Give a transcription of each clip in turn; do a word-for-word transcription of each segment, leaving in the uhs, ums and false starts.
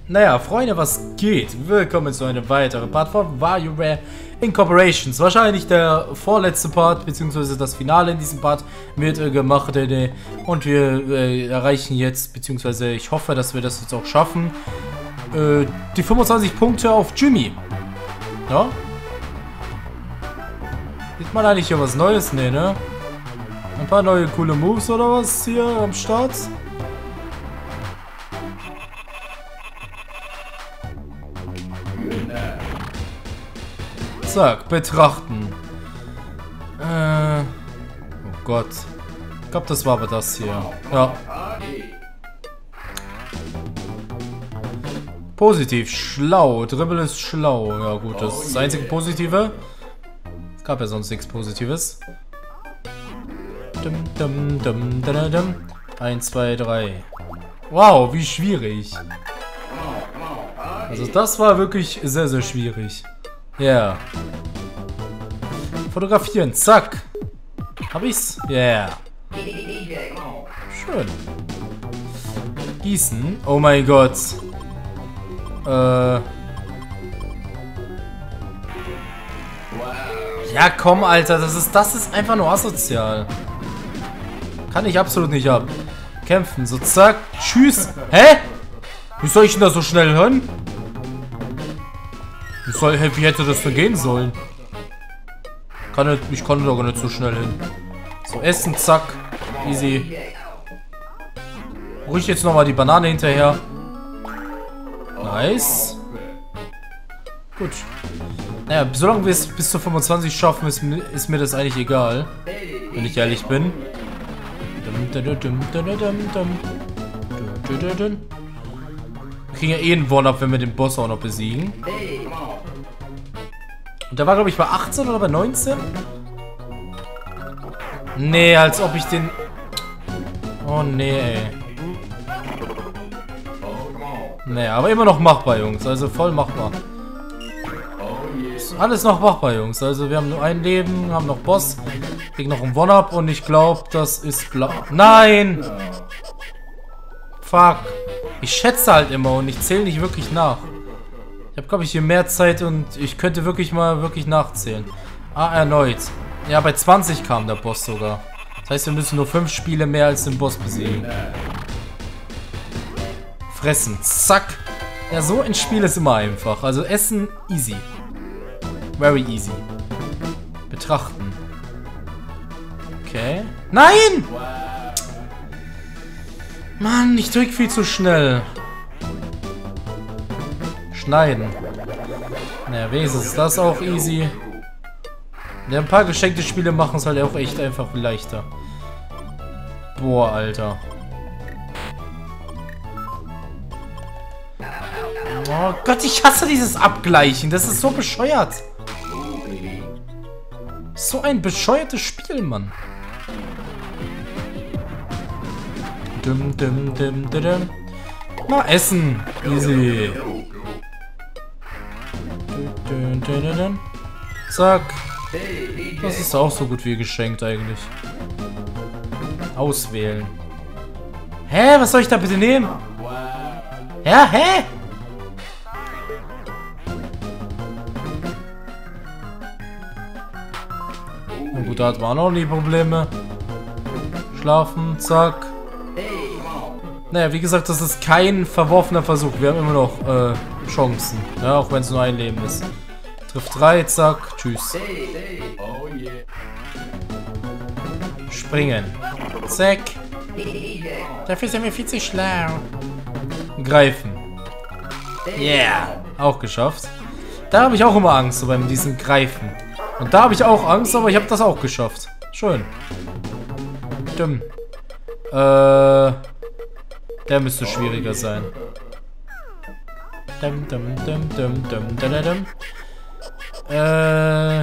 Naja, Freunde, was geht? Willkommen zu einem weiteren Part von WarioWare Incorporations. Wahrscheinlich der vorletzte Part, beziehungsweise das Finale in diesem Part wird äh, gemacht. Äh, und wir äh, erreichen jetzt, beziehungsweise ich hoffe, dass wir das jetzt auch schaffen, äh, die fünfundzwanzig Punkte auf Jimmy. Ja? Sieht man eigentlich hier was Neues? Nee, ne? Ein paar neue coole Moves oder was hier am Start? Zack, betrachten. Äh, oh Gott. Ich glaube, das war aber das hier. Ja. Positiv, schlau. Dribbel ist schlau. Ja gut, das ist das einzige Positive. Es gab ja sonst nichts Positives. Dum, dum, dum, dum, dum. eins, zwei, drei. Wow, wie schwierig. Also das war wirklich sehr, sehr schwierig. Ja. Yeah. Fotografieren, zack. Hab ich's? Ja. Yeah. Schön. Gießen. Oh mein Gott. Äh. Ja, komm, Alter. Das ist, das ist einfach nur asozial. Kann ich absolut nicht ab. Kämpfen. So, zack. Tschüss. Hä? Wie soll ich denn da so schnell hören? Wie, soll, wie hätte das denn gehen sollen? Kann nicht, ich konnte doch gar nicht so schnell hin. So, essen, zack. Easy. Ruhig jetzt nochmal die Banane hinterher. Nice. Gut. Naja, solange wir es bis zu fünfundzwanzig schaffen, ist, ist mir das eigentlich egal. Wenn ich ehrlich bin. Wir kriegen ja eh einen One-Up, wenn wir den Boss auch noch besiegen. Und der war, glaube ich, bei achtzehn oder bei neunzehn? Nee, als ob ich den... Oh, nee, ey. Nee, aber immer noch machbar, Jungs. Also voll machbar. Ist alles noch machbar, Jungs. Also wir haben nur ein Leben, haben noch Boss. Kriegen noch einen One-Up und ich glaube, das ist blau. Nein! Fuck. Ich schätze halt immer und ich zähle nicht wirklich nach. Ich habe, glaube ich, hier mehr Zeit und ich könnte wirklich mal wirklich nachzählen. Ah, erneut. Ja, bei zwanzig kam der Boss sogar. Das heißt, wir müssen nur fünf Spiele mehr als den Boss besiegen. Fressen. Zack. Ja, so ein Spiel ist immer einfach. Also Essen, easy. Very easy. Betrachten. Okay. Nein! Mann, ich drück viel zu schnell. Schneiden. Naja, wenigstens ist das auch easy. Ja, ein paar geschenkte Spiele machen es halt auch echt einfach leichter. Boah, Alter. Oh Gott, ich hasse dieses Abgleichen. Das ist so bescheuert. So ein bescheuertes Spiel, Mann. Dum, dum, dum, dum, dum. Na, essen. Easy. Dum, dum, dum, dum. Zack. Das ist auch so gut wie geschenkt eigentlich. Auswählen. Hä? Was soll ich da bitte nehmen? Ja, hä? Na gut, da hatten wir auch noch nie Probleme. Schlafen, zack. Naja, wie gesagt, das ist kein verworfener Versuch. Wir haben immer noch äh, Chancen. Ja, auch wenn es nur ein Leben ist. Trifft drei, zack, tschüss. Springen. Zack. Dafür sind wir viel zu schlau. Greifen. Yeah. Auch geschafft. Da habe ich auch immer Angst, so beim diesen Greifen. Und da habe ich auch Angst, aber ich habe das auch geschafft. Schön. Dumm. Äh... Der müsste schwieriger sein. Dum, dum, dum, dum, dum, dum, dum. Äh.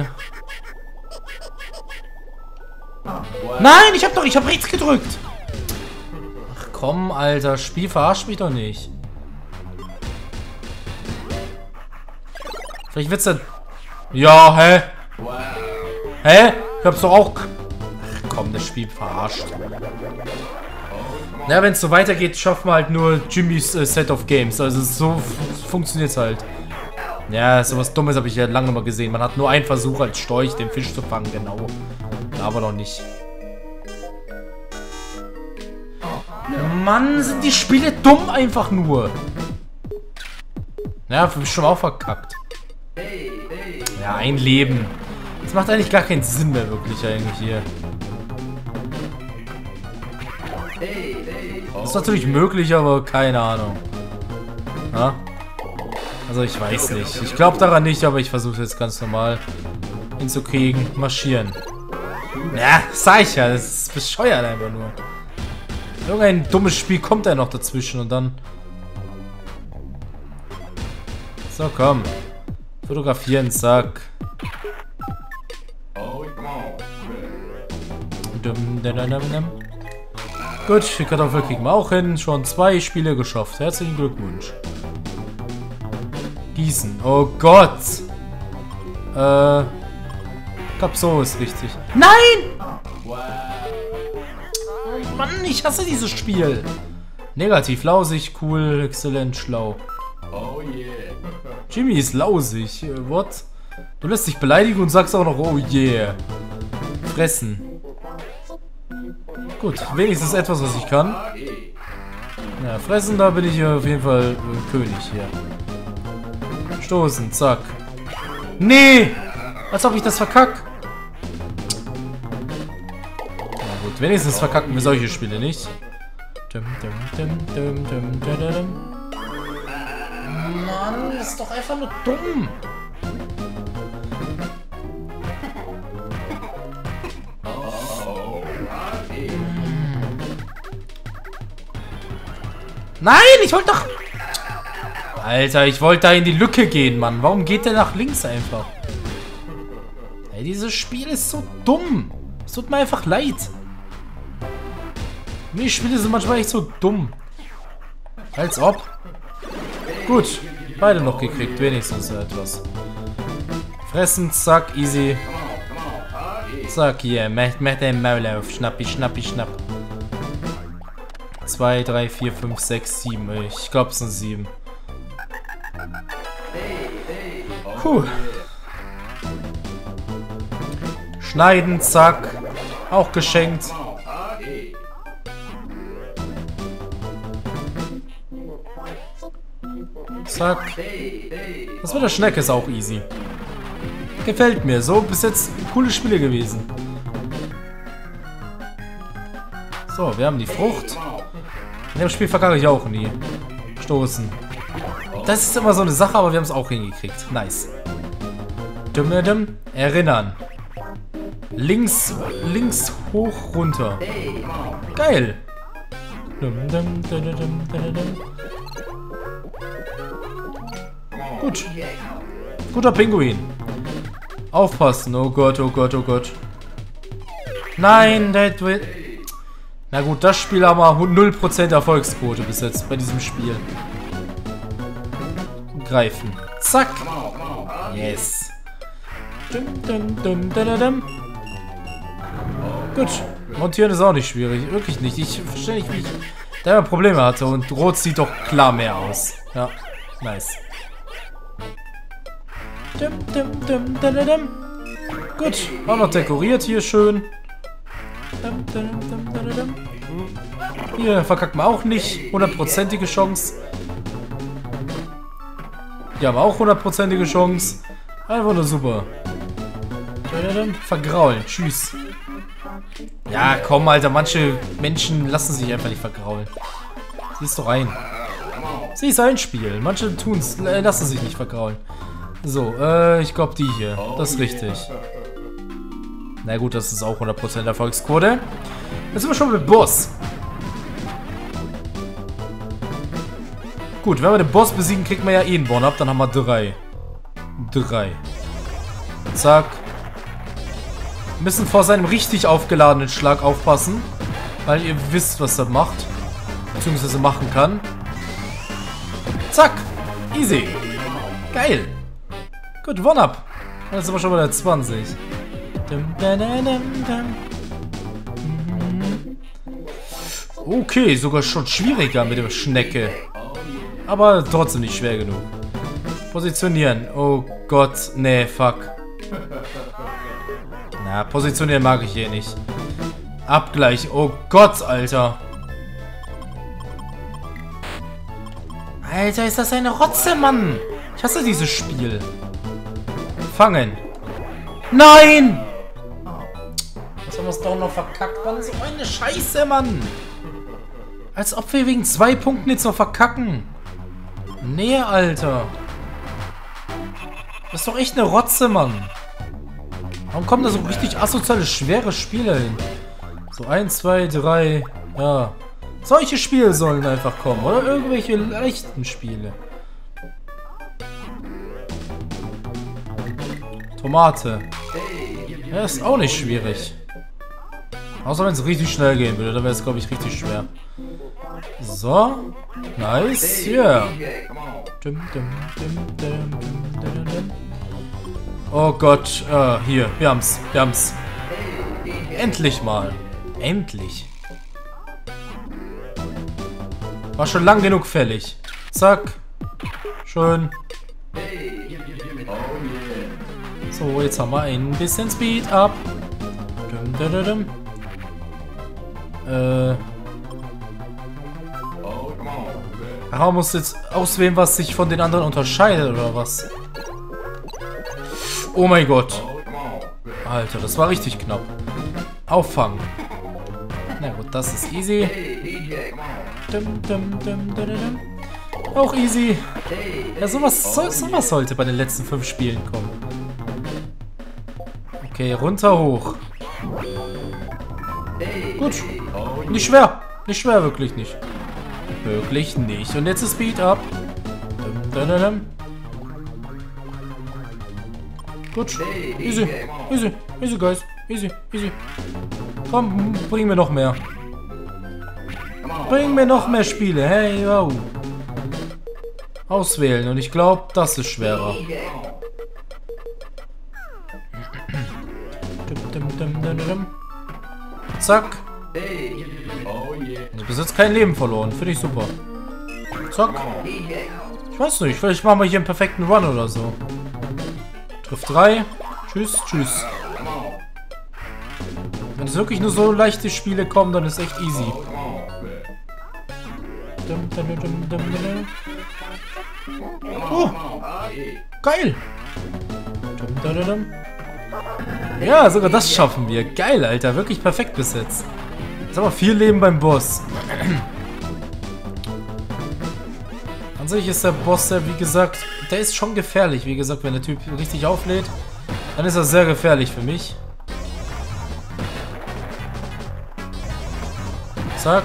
Nein, ich hab doch, ich hab rechts gedrückt. Ach komm, Alter, Spiel verarscht mich doch nicht. Vielleicht wird's dann. Ja, hä? Hä? Ich hab's doch auch. Ach komm, das Spiel verarscht. Ja, wenn es so weitergeht, schaffen wir halt nur Jimmys äh, Set of Games. Also so funktioniert es halt. Ja, sowas Dummes habe ich ja lange mal gesehen. Man hat nur einen Versuch als Storch, den Fisch zu fangen, genau. Aber noch nicht. Mann, sind die Spiele dumm einfach nur. Ja, für mich schon auch verkackt. Ja, ein Leben. Das macht eigentlich gar keinen Sinn mehr wirklich eigentlich hier. Das ist natürlich möglich, aber keine Ahnung. Ja? Also ich weiß nicht. Ich glaube daran nicht, aber ich versuche jetzt ganz normal hinzukriegen. Marschieren. Ja, sag ich ja. Das ist bescheuert einfach nur. Irgendein dummes Spiel kommt da noch dazwischen und dann... So, komm. Fotografieren, zack. Dum, dum, dum, dum. Gut, die Kartoffel kriegen wir auch hin. Schon zwei Spiele geschafft. Herzlichen Glückwunsch. Gießen. Oh Gott. Äh. Ich glaube, so ist richtig. Nein! Oh Mann, ich hasse dieses Spiel. Negativ, lausig, cool, exzellent, schlau. Oh yeah. Jimmy ist lausig. What? Du lässt dich beleidigen und sagst auch noch, oh yeah. Fressen. Gut, wenigstens etwas, was ich kann. Ja, fressen, da bin ich auf jeden Fall äh, König hier. Stoßen, zack. Nee! Als ob ich das verkack. Na gut, wenigstens verkacken wir solche Spiele nicht. Dum, dum, dum, dum, dum, dum, dum. Mann, das ist doch einfach nur dumm. Nein, ich wollte doch... Alter, ich wollte da in die Lücke gehen, Mann. Warum geht der nach links einfach? Ey, dieses Spiel ist so dumm. Es tut mir einfach leid. Die Spiele sind manchmal echt so dumm. Als ob. Gut, beide noch gekriegt, wenigstens etwas. Fressen, zack, easy. Zack, hier, mach, mach den Maul auf. Schnappi, schnappi, schnapp. zwei, drei, vier, fünf, sechs, sieben. Ich glaube, es sind sieben. Puh. Schneiden, zack. Auch geschenkt. Zack. Das mit der Schnecke ist auch easy. Gefällt mir. So bis jetzt coole Spiele gewesen. So, wir haben die Frucht. In dem Spiel verkacke ich auch nie. Stoßen. Das ist immer so eine Sache, aber wir haben es auch hingekriegt. Nice. Dum, dum. Erinnern. Links, links, hoch, runter. Geil. Dum, dum, dum, dum, dum, dum. Gut. Guter Pinguin. Aufpassen. Oh Gott, oh Gott, oh Gott. Nein, that will... Na gut, das Spiel haben wir null Prozent Erfolgsquote bis jetzt bei diesem Spiel. Greifen. Zack. Yes. Dum, dum, dum, dum, dum. Gut. Montieren ist auch nicht schwierig. Wirklich nicht. Ich verstehe nicht, wie ich da Probleme hatte. Und Rot sieht doch klar mehr aus. Ja. Nice. Dum, dum, dum, dum, dum. Gut. Auch noch dekoriert hier schön. Dum, dum, dum, dum, dum. Hier verkacken wir auch nicht. Hundertprozentige Chance. Hier haben wir auch hundertprozentige Chance. Einfach nur super. Vergraulen. Tschüss. Ja, komm, Alter. Manche Menschen lassen sich einfach nicht vergraulen. Sieh es doch ein. Sieh es ein Spiel. Manche tun es, äh, lassen sich nicht vergraulen. So, äh, ich glaube die hier. Das ist richtig. Na gut, das ist auch hundert Prozent Erfolgsquote. Jetzt sind wir schon mit Boss. Gut, wenn wir den Boss besiegen, kriegt man ja eh einen One-Up. Dann haben wir drei. Drei. Zack. Wir müssen vor seinem richtig aufgeladenen Schlag aufpassen. Weil ihr wisst, was er macht. Beziehungsweise machen kann. Zack. Easy. Geil. Gut, One-Up. Jetzt sind wir schon bei der zwanzig. Okay, sogar schon schwieriger mit dem Schnecke. Aber trotzdem nicht schwer genug. Positionieren. Oh Gott, nee, fuck. Na, positionieren mag ich hier nicht. Abgleich. Oh Gott, Alter. Alter, ist das eine Rotze, Mann. Ich hasse dieses Spiel. Fangen. Nein! Jetzt haben wir es doch noch verkackt, Mann. So eine Scheiße, Mann. Als ob wir wegen zwei Punkten jetzt noch verkacken. Nee, Alter. Das ist doch echt eine Rotze, Mann. Warum kommen da so richtig asoziale, schwere Spiele hin? So eins, zwei, drei. Ja. Solche Spiele sollen einfach kommen. Oder irgendwelche leichten Spiele. Tomate. Ja, ist auch nicht schwierig. Außer wenn es richtig schnell gehen würde. Dann wäre es, glaube ich, richtig schwer. So. Nice. Ja. Yeah. Oh Gott. Uh, hier. Wir haben's. Wir haben's. Endlich mal. Endlich. War schon lang genug fällig. Zack. Schön. So, jetzt haben wir ein bisschen Speed up. Dum, dum, dum. Äh. Man muss jetzt auswählen, was sich von den anderen unterscheidet, oder was? Oh mein Gott. Alter, das war richtig knapp. Auffangen. Na gut, das ist easy. Dum, dum, dum, dum, dum. Auch easy. Ja, sowas, so, sowas sollte bei den letzten fünf Spielen kommen. Okay, runter, hoch. Gut. Nicht schwer. Nicht schwer, wirklich nicht. Wirklich nicht. Und jetzt ist Speed up. Dum, dum, dum. Gut. Easy. Easy. Easy, guys. Easy. Easy. Komm, bring mir noch mehr. Bring mir noch mehr Spiele. Hey, yo. Auswählen. Und ich glaube, das ist schwerer. Zack. Du hast jetzt kein Leben verloren. Finde ich super. Zack. Ich weiß nicht. Vielleicht machen wir hier einen perfekten Run oder so. Trifft drei. Tschüss, tschüss. Wenn es wirklich nur so leichte Spiele kommen, dann ist echt easy. Oh, geil. Ja, sogar das schaffen wir. Geil, Alter. Wirklich perfekt bis jetzt. Jetzt haben wir vier Leben beim Boss. An sich ist der Boss, der, wie gesagt, der ist schon gefährlich. Wie gesagt, wenn der Typ richtig auflädt, dann ist er sehr gefährlich für mich. Zack.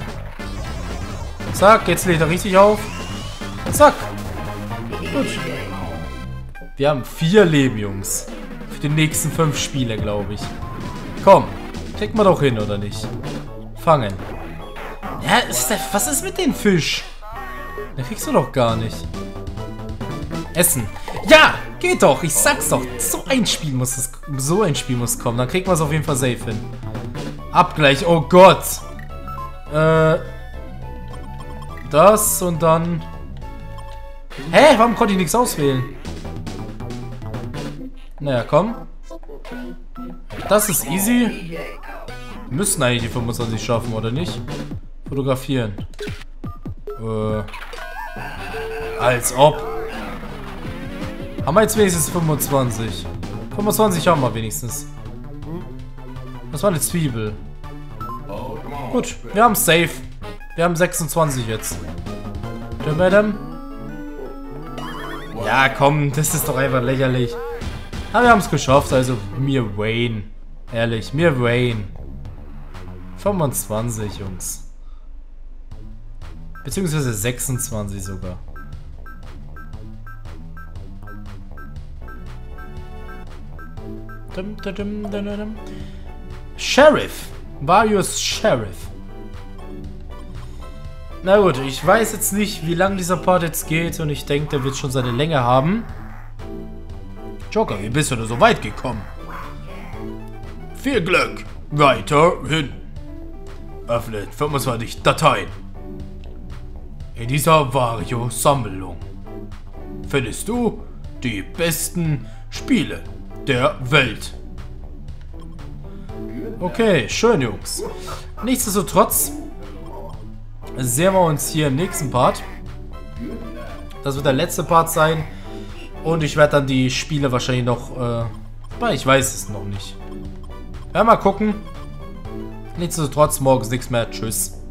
Zack, jetzt lädt er richtig auf. Zack. Gut. Wir haben vier Leben, Jungs. Für die nächsten fünf Spiele, glaube ich. Komm. Kriegt man doch hin, oder nicht? Fangen. Ja, ist der, was ist mit dem Fisch? Den kriegst du doch gar nicht. Essen. Ja, geht doch. Ich sag's doch. So ein Spiel muss es, so ein Spiel muss kommen. Dann kriegt man es auf jeden Fall safe hin. Abgleich. Oh Gott. Äh. Das und dann... Hä? Warum konnte ich nichts auswählen? Naja, komm. Das ist easy. Wir müssen eigentlich die fünfundzwanzig schaffen, oder nicht? Fotografieren. Äh. Als ob. Haben wir jetzt wenigstens fünfundzwanzig? fünfundzwanzig haben wir wenigstens. Das war eine Zwiebel. Gut, wir haben safe. Wir haben sechsundzwanzig jetzt. Ja, komm, das ist doch einfach lächerlich. Aber wir haben es geschafft, also mir Wayne. Ehrlich, mir Wayne. fünfundzwanzig, Jungs. Beziehungsweise sechsundzwanzig sogar. Dum, dum, dum, dum, dum. Sheriff. Various Sheriff. Na gut, ich weiß jetzt nicht, wie lang dieser Part jetzt geht und ich denke, der wird schon seine Länge haben. Joker, wie bist du denn so weit gekommen? Viel Glück. Weiterhin. Öffnet fünfundzwanzig Dateien. In dieser Wario-Sammlung findest du die besten Spiele der Welt. Okay, schön, Jungs. Nichtsdestotrotz sehen wir uns hier im nächsten Part. Das wird der letzte Part sein. Und ich werde dann die Spiele wahrscheinlich noch... Äh, ich weiß es noch nicht. Ja, mal gucken. Nichtsdestotrotz, morgens nichts mehr. Tschüss.